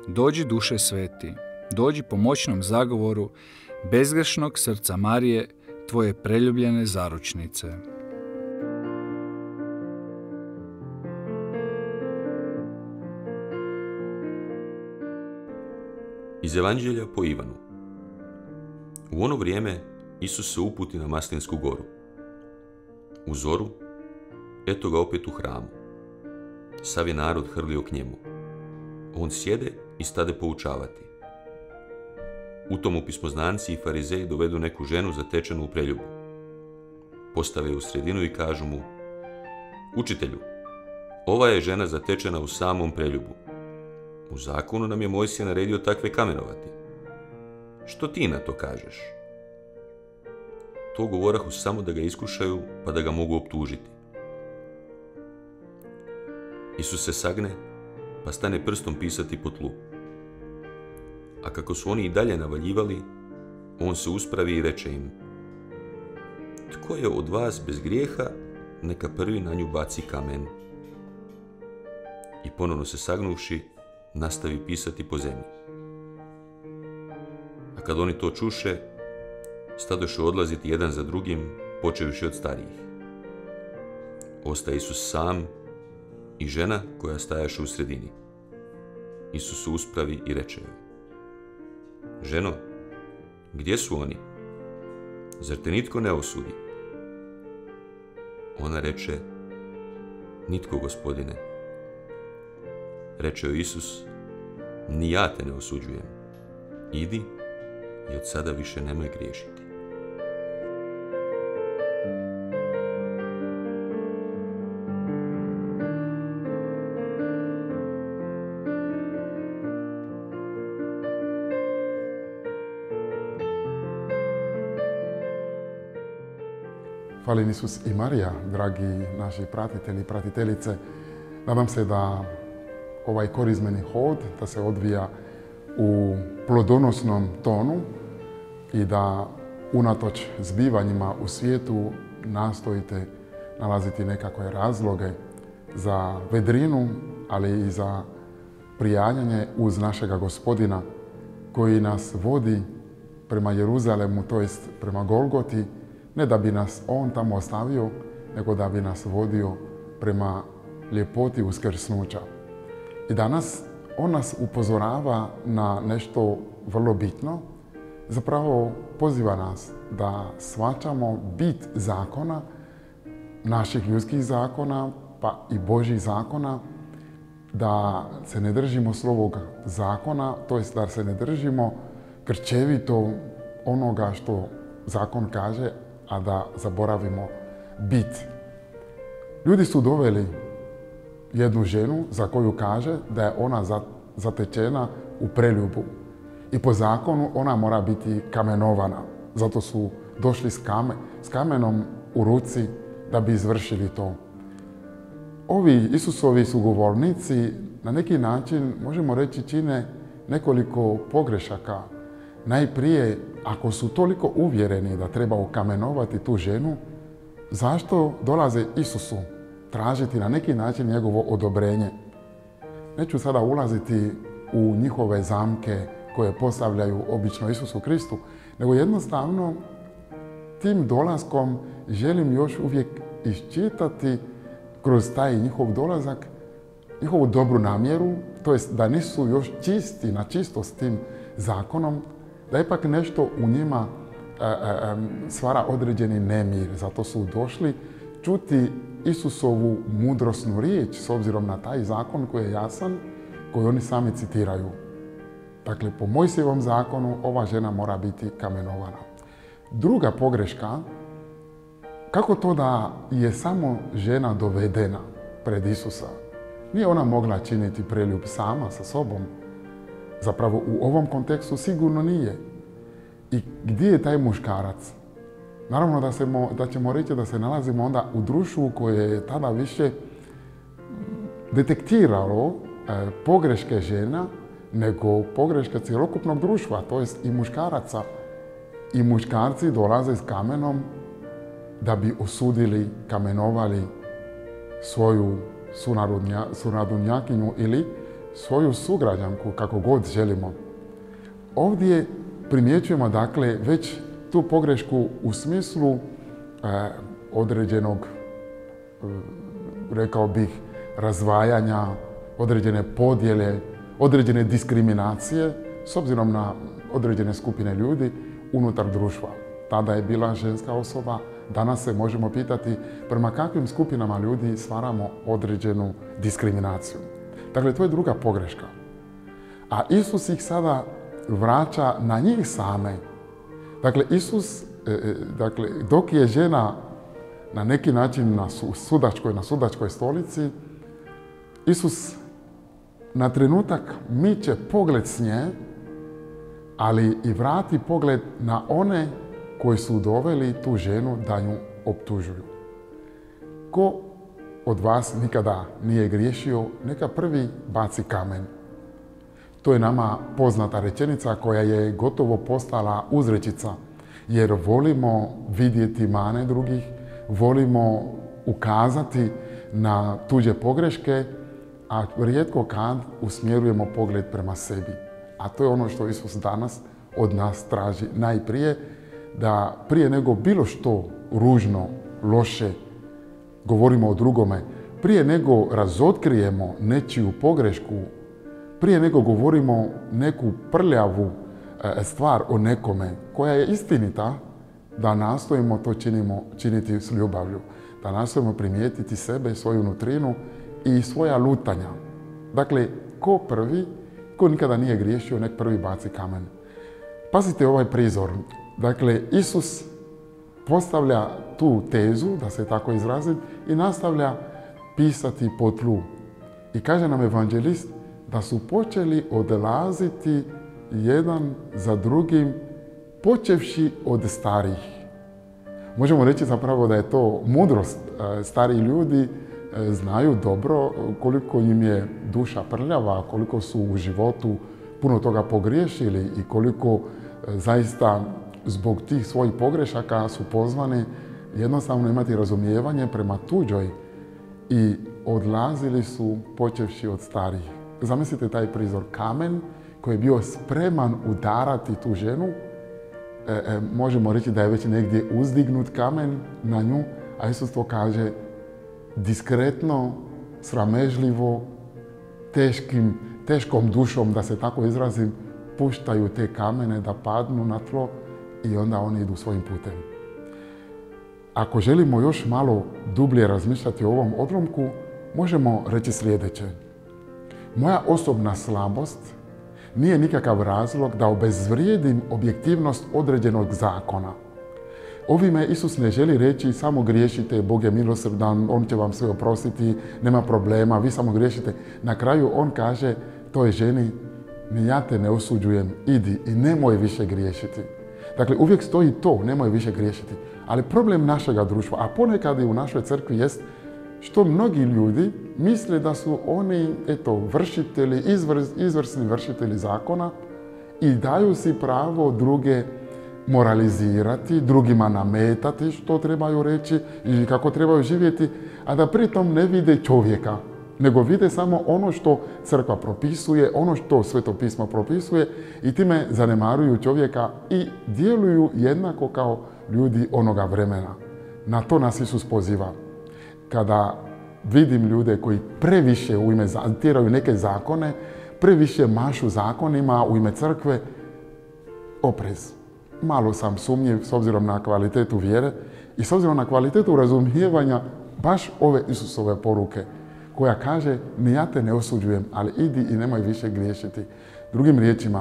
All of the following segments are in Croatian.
Dođi duše sveti, dođi po moćnom zagovoru bezgrešnog srca Marije, tvoje preljubljene zaručnice. Iz Evanđelja po Ivanu. U ono vrijeme Isus se uputi na Maslinsku goru. U zoru, eto ga opet u hramu. Sav je narod hrlio k njemu. On sjede i stade poučavati. U tomu pismoznanci i farizeji dovedu neku ženu zatečenu u preljubu. Postave je u sredinu i kažu mu: Učitelju, ova je žena zatečena u samom preljubu. U zakonu nam je Mojsije naredio takve kamenovati. Što ti na to kažeš? To govorahu samo da ga iskušaju, pa da ga mogu optužiti. Isus se sagne, pa stane prstom pisati po tlu. A kako su oni i dalje navaljivali, on se uspravi i reče im: Tko je od vas bez grijeha, neka prvi na nju baci kamen. I ponovno se sagnuvši, nastavi pisati po zemlji. A kad oni to čuše, stadoše odlaziti jedan za drugim, počevši od starijih. Ostaje Isus sam i žena koja stajaše u sredini. Isus se uspravi i reče joj: Ženo, gdje su oni? Zar te nitko ne osudi? Ona reče: Nitko, Gospodine. Reče joj Isus: Ni ja te ne osuđujem. Idi i od sada više nemoj griješiti. Hvala Isus i Marija, dragi naši pratitelji i pratiteljice. Nadam se da ovaj korizmeni hod da se odvija u plodonosnom tonu i da unatoč zbivanjima u svijetu nastojite nalaziti nekakve razloge za vedrinu, ali i za prijanjanje uz našega Gospodina koji nas vodi prema Jeruzalemu, to jest prema Golgoti, ne da bi nas on tamo ostavio, nego da bi nas vodio prema ljepoti uskrsnuća. I danas on nas upozorava na nešto vrlo bitno. Zapravo poziva nas da shvaćamo bit zakona, naših ljudskih zakona, pa i Božjih zakona, da se ne držimo slovog zakona, to jest da se ne držimo krčevito onoga što zakon kaže, a da zaboravimo bit. Ljudi su doveli jednu ženu za koju kaže da je ona zatečena u preljubu. I po zakonu ona mora biti kamenovana. Zato su došli s kamenom u ruci da bi izvršili to. Ovi Isusovi sugovornici na neki način, možemo reći, čine nekoliko pogrešaka. Najprije, ako su toliko uvjereni da treba ukamenovati tu ženu, zašto dolaze Isusu tražiti na neki način njegovo odobrenje? Neću sada ulaziti u njihove zamke koje postavljaju obično Isusu Kristu, nego jednostavno tim dolaskom želim još uvijek iščitati kroz taj njihov dolazak njihovu dobru namjeru, to jest da nisu još čisti na čisto s tim zakonom, da ipak nešto u njima stvara određeni nemir. Zato su došli čuti Isusovu mudrosnu riječ s obzirom na taj zakon koji je jasan, koji oni sami citiraju. Dakle, po Mojsijevom zakonu ova žena mora biti kamenovana. Druga pogreška, kako to da je samo žena dovedena pred Isusa? Nije ona mogla činiti preljub sama sa sobom. Zapravo u ovom kontekstu sigurno nije. I gdje je taj muškarac? Naravno da ćemo reći da se nalazimo onda u društvu koje je tada više detektiralo pogreške žena nego pogreške cjelokupnog društva, to jest i muškaraca. I muškarci dolaze s kamenom da bi osudili, kamenovali svoju sunarodnjakinju ili svoju sugrađanku, kako god želimo. Ovdje primjećujemo dakle već tu pogrešku u smislu određenog, rekao bih, razdvajanja, određene podjele, određene diskriminacije s obzirom na određene skupine ljudi unutar društva. Tada je bila ženska osoba, danas se možemo pitati prema kakvim skupinama ljudi stvaramo određenu diskriminaciju. Dakle, to je druga pogreška. A Isus ih sada vraća na njih same. Dakle, Isus, dok je žena na neki način na sudačkoj stolici, Isus na trenutak miče pogled s nje, ali i vrati pogled na one koji su doveli tu ženu da nju optužuju. Ko od vas nikada nije griješio, neka prvi baci kamen. To je nama poznata rečenica koja je gotovo postala uzrečica, jer volimo vidjeti mane drugih, volimo ukazati na tuđe pogreške, a rijetko kad usmjerujemo pogled prema sebi. A to je ono što Isus danas od nas traži najprije, da prije nego bilo što ružno, loše govorimo o drugome, prije nego razotkrijemo nečiju pogrešku, prije nego govorimo neku prljavu stvar o nekome koja je istinita, da nastojimo to činiti s ljubavlju, da nastojimo primijetiti sebe, svoju nutrinu i svoja lutanja. Dakle, ko prvi, ko nikada nije griješio, nek prvi baci kamen. Pazite ovaj prizor. Dakle, Isus postavlja tu tezu, da se tako izrazim, i nastavlja pisati po tlu. I kaže nam evanđelist da su počeli odlaziti jedan za drugim, počevši od starijih. Možemo reći zapravo da je to mudrost. Stariji ljudi znaju dobro koliko im je duša prljava, koliko su u životu puno toga pogriješili i koliko zaista zbog tih svojih pogrešaka su pozvani jednostavno imati razumijevanje prema tuđoj i odlazili su počevši od starijih. Zamislite taj prizor, kamen koji je bio spreman udarati tu ženu, možemo reći da je već negdje uzdignut kamen na nju, a Isus to kaže diskretno, sramežljivo, teškom dušom, da se tako izrazim, puštaju te kamene da padnu na tlo i onda oni idu svojim putem. Ako želimo još malo dublje razmišljati o ovom odlomku, možemo reći sljedeće. Moja osobna slabost nije nikakav razlog da obezvrijedim objektivnost određenog zakona. Ovime Isus ne želi reći samo griješite, Bog je milosrdan, On će vam sve oprostiti, nema problema, vi samo griješite. Na kraju On kaže toj ženi, ni ja te ne osuđujem, idi i nemoj više griješiti. Dakle, uvijek stoji to, nemoj više griješiti. Ali problem našega društva, a ponekad i u našoj crkvi, jest što mnogi ljudi misle da su oni, vršitelji, izvrsni vršitelji zakona i daju si pravo druge moralizirati, drugima nametati što trebaju reći i kako trebaju živjeti, a da pritom ne vide čovjeka, nego vide samo ono što crkva propisuje, ono što Sveto pismo propisuje i time zanemaruju čovjeka i djeluju jednako kao ljudi onoga vremena. Na to nas Isus poziva. Kada vidim ljude koji previše tjeraju neke zakone, previše mašu zakonima u ime crkve, oprez. Malo sam sumnjiv s obzirom na kvalitetu vjere i s obzirom na kvalitetu razumijevanja baš ove Isusove poruke, koja kaže, ni ja te ne osuđujem, ali idi i nemoj više griješiti. Drugim riječima,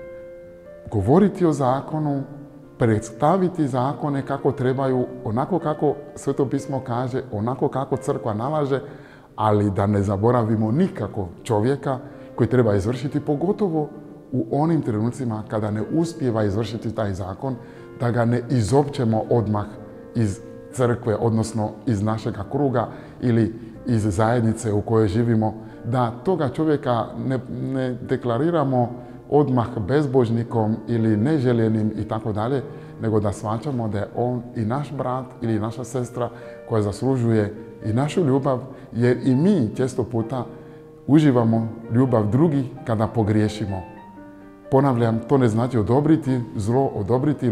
govoriti o zakonu, predstaviti zakone kako trebaju, onako kako Sveto pismo kaže, onako kako crkva nalaže, ali da ne zaboravimo nikako čovjeka koji treba izvršiti, pogotovo u onim trenucima kada ne uspijeva izvršiti taj zakon, da ga ne izopćemo odmah iz crkve, odnosno iz našega kruga ili iz zajednice u kojoj živimo, da toga čovjeka ne deklariramo odmah bezbožnikom ili neželjenim i tako dalje, nego da shvaćamo da je on i naš brat ili naša sestra koja zaslužuje i našu ljubav, jer i mi često puta uživamo ljubav drugih kada pogriješimo. Ponavljam, to ne znači odobriti zlo, odobriti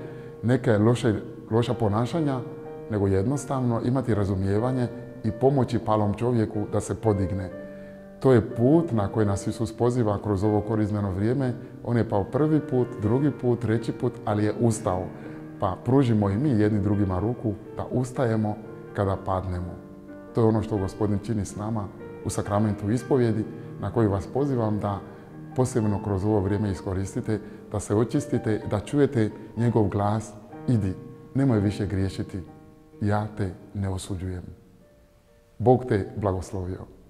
loša ponašanja, nego jednostavno imati razumijevanje i pomoći palom čovjeku da se podigne. To je put na koji nas Isus poziva kroz ovo korizmeno vrijeme. On je pao prvi put, drugi put, treći put, ali je ustao. Pa pružimo i mi jedni drugima ruku da ustajemo kada padnemo. To je ono što Gospodin čini s nama u sakramentu ispovjedi, na koji vas pozivam da posebno kroz ovo vrijeme iskoristite, da se očistite, da čujete njegov glas. Idi, nemoj više griješiti, ja te ne osuđujem. Bog te blagoslovio.